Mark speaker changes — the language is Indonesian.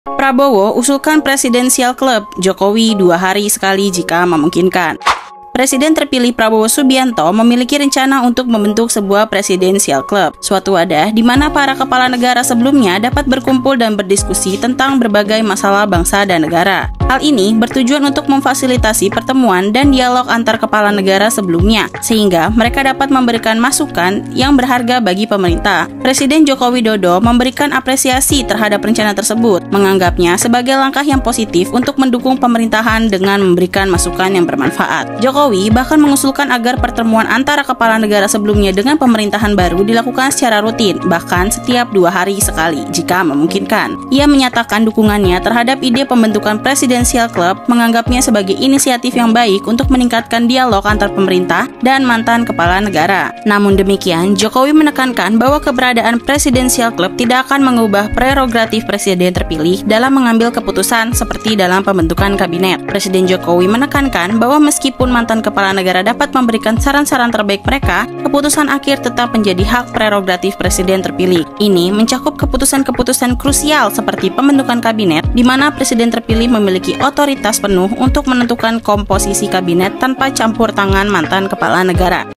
Speaker 1: Prabowo usulkan Presidensial Club, Jokowi 2 hari sekali jika memungkinkan. Presiden terpilih Prabowo Subianto memiliki rencana untuk membentuk sebuah Presidensial Club, suatu wadah di mana para kepala negara sebelumnya dapat berkumpul dan berdiskusi tentang berbagai masalah bangsa dan negara. Hal ini bertujuan untuk memfasilitasi pertemuan dan dialog antar kepala negara sebelumnya, sehingga mereka dapat memberikan masukan yang berharga bagi pemerintah. Presiden Joko Widodo memberikan apresiasi terhadap rencana tersebut, menganggapnya sebagai langkah yang positif untuk mendukung pemerintahan dengan memberikan masukan yang bermanfaat. Jokowi bahkan mengusulkan agar pertemuan antara kepala negara sebelumnya dengan pemerintahan baru dilakukan secara rutin, bahkan setiap 2 hari sekali jika memungkinkan. Ia menyatakan dukungannya terhadap ide pembentukan Presidensial Club, menganggapnya sebagai inisiatif yang baik untuk meningkatkan dialog antar pemerintah dan mantan kepala negara. Namun demikian, Jokowi menekankan bahwa keberadaan Presidensial Club tidak akan mengubah prerogatif presiden terpilih dalam mengambil keputusan seperti dalam pembentukan kabinet. Presiden Jokowi menekankan bahwa meskipun mantan kepala negara dapat memberikan saran-saran terbaik mereka, keputusan akhir tetap menjadi hak prerogatif presiden terpilih. Ini mencakup keputusan-keputusan krusial seperti pembentukan kabinet, di mana presiden terpilih memiliki otoritas penuh untuk menentukan komposisi kabinet tanpa campur tangan mantan kepala negara.